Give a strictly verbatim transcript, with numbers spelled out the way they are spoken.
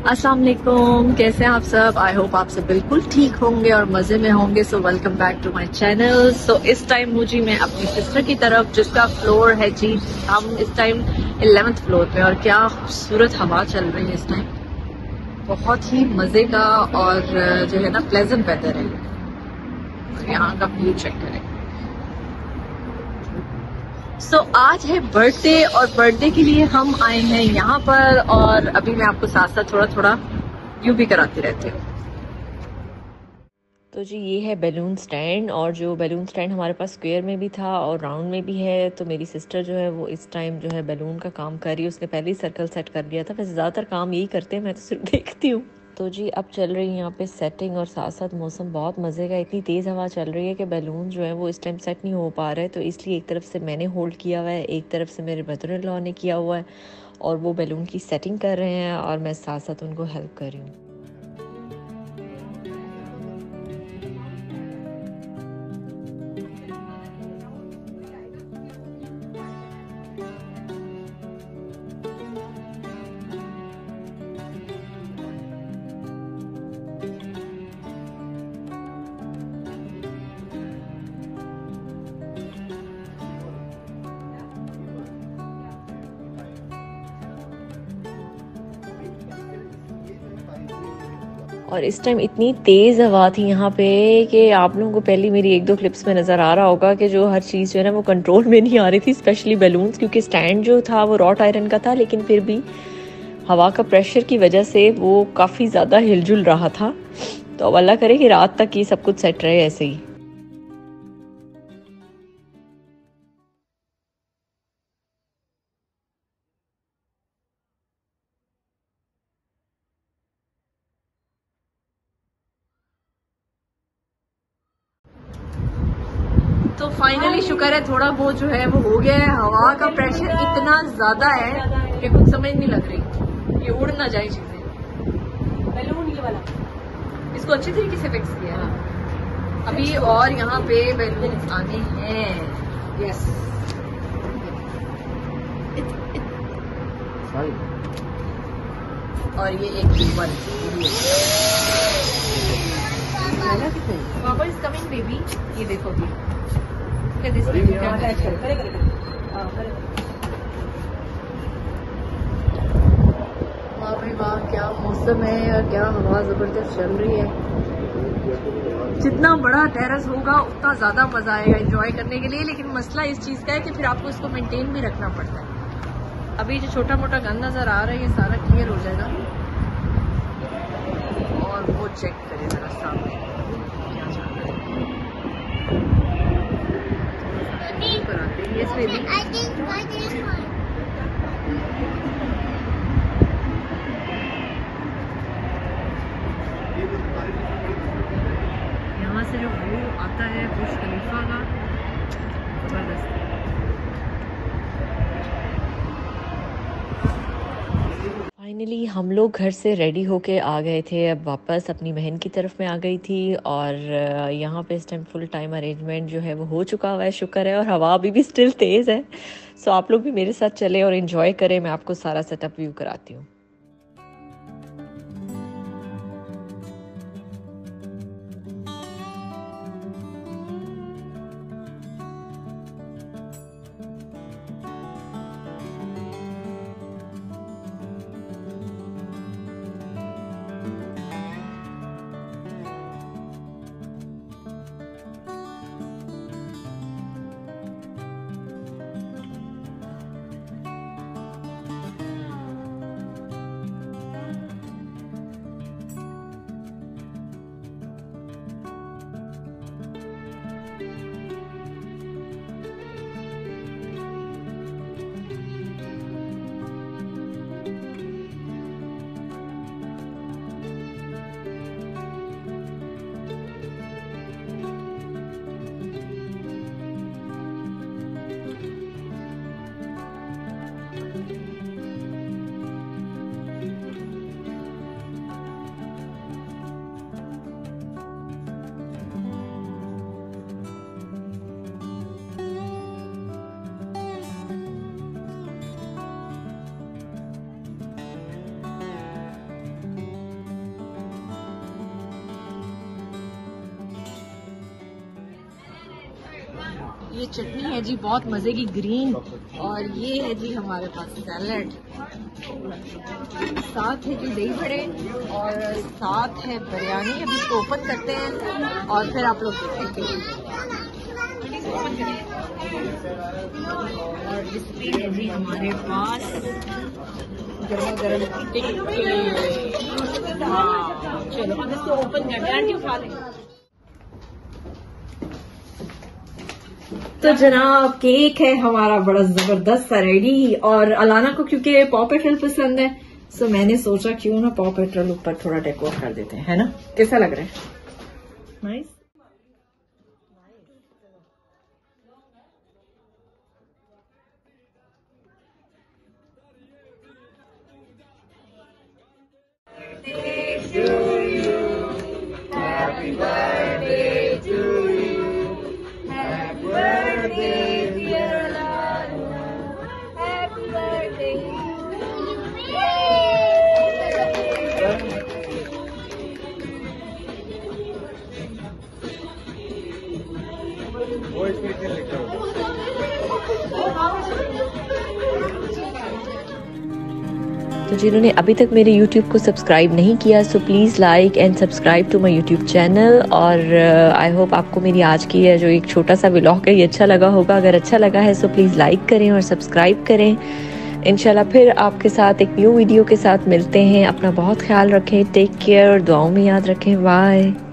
अस्सलाम वालेकुम, कैसे हैं आप सब। आई होप आप सब बिल्कुल ठीक होंगे और मजे में होंगे। So welcome back to my channel. So इस टाइम हूँ जी मैं अपनी सिस्टर की तरफ, जिसका फ्लोर है जी, हम इस टाइम इलेवेंथ फ्लोर पे। और क्या खूबसूरत हवा चल रही है इस टाइम, बहुत ही मजे का और जो है ना प्लेजेंट वेदर है। और यहाँ का व्यू चेक करें। सो so, आज है बर्थडे और बर्थडे के लिए हम आए हैं यहाँ पर, और अभी मैं आपको साथ साथ थोड़ा थोड़ा व्यू भी कराती रहती हूँ। तो जी ये है बैलून स्टैंड, और जो बैलून स्टैंड हमारे पास स्क्वायर में भी था और राउंड में भी है। तो मेरी सिस्टर जो है वो इस टाइम जो है बैलून का काम कर रही है। उसने पहले ही सर्कल सेट कर लिया था। वैसे ज़्यादातर काम यही करते हैं, मैं तो सिर्फ देखती हूँ। तो जी अब चल रही है यहाँ पे सेटिंग, और साथ साथ मौसम बहुत मज़े का। इतनी तेज़ हवा चल रही है कि बैलून जो है वो इस टाइम सेट नहीं हो पा रहा है। तो इसलिए एक तरफ से मैंने होल्ड किया हुआ है, एक तरफ से मेरे मदर इन लॉ ने किया हुआ है, और वो बैलून की सेटिंग कर रहे हैं और मैं साथ साथ उनको हेल्प कर रही हूँ। और इस टाइम इतनी तेज़ हवा थी यहाँ पे कि आप लोगों को पहले मेरी एक दो क्लिप्स में नज़र आ रहा होगा कि जो हर चीज़ जो है ना वो कंट्रोल में नहीं आ रही थी, स्पेशली बैलून्स, क्योंकि स्टैंड जो था वो रॉट आयरन का था, लेकिन फिर भी हवा का प्रेशर की वजह से वो काफ़ी ज़्यादा हिलजुल रहा था। तो अब अल्लाह करे कि रात तक ये सब कुछ सेट रहे ऐसे ही। तो फाइनली शुक्र है थोड़ा बहुत जो है वो हो गया है। हवा का प्रेशर इतना ज्यादा है कि कुछ समझ नहीं लग रही, ये उड़ ना जाए चीजें। बैलून ये वाला इसको अच्छी तरीके से फिक्स किया है अभी, और यहाँ पे बैलून आने हैं। यस, और ये एक वन पापा इज कमिंग बेबी। ये देखो भी वाह भाई वाह, क्या मौसम है और क्या हवा जबरदस्त चल रही है। जितना बड़ा टेरेस होगा उतना ज्यादा मजा आएगा एंजॉय करने के लिए, लेकिन मसला इस चीज का है कि फिर आपको इसको मेंटेन भी रखना पड़ता है। अभी जो छोटा मोटा गंद नजर आ रहा है ये सारा क्लियर हो जाएगा। और वो चेक करें जरा सामने क्या चल रहा है। पर आते हैं इसमें भी यहाँ से जो व्यू आता है बुर्ज खलीफा का, जबरदस्त। फाइनली हम लोग घर से रेडी होके आ गए थे। अब वापस अपनी बहन की तरफ में आ गई थी, और यहाँ पे इस टाइम फुल टाइम अरेंजमेंट जो है वो हो चुका हुआ है, शुक्र है। और हवा अभी भी स्टिल तेज़ है। सो आप लोग भी मेरे साथ चले और इन्जॉय करें। मैं आपको सारा सेटअप व्यू कराती हूँ। ये चटनी है जी बहुत मजे की ग्रीन, और ये है जी हमारे पास सैलेड, साथ है जी दही बड़े और साथ है बिरयानी। अभी इसको ओपन करते हैं और फिर आप लोग देखेंगे। और इसमें है जी हमारे पास गर्मा गर्म टिक्के। चलो अब इसको ओपन करते हैं, उठा लें। तो जनाब केक है हमारा बड़ा जबरदस्त सा रेडी, और अलाना को क्योंकि पॉ पेट्रोल पसंद है सो मैंने सोचा क्यों ना पॉ पेट्रोल ऊपर थोड़ा डेकोर कर देते हैं, है ना? कैसा लग रहा है? Nice. Happy birthday to you. Happy birthday, dear Alana. Happy birthday. वो इसमें क्या लिखा है? तो जिन्होंने अभी तक मेरे YouTube को सब्सक्राइब नहीं किया so please like and subscribe to my YouTube channel. और आई uh, होप आपको मेरी आज की है जो एक छोटा सा व्लॉग है ये अच्छा लगा होगा। अगर अच्छा लगा है सो प्लीज़ लाइक करें और सब्सक्राइब करें। इंशाल्लाह फिर आपके साथ एक न्यू वीडियो के साथ मिलते हैं। अपना बहुत ख्याल रखें, टेक केयर और दुआओं में याद रखें। बाय।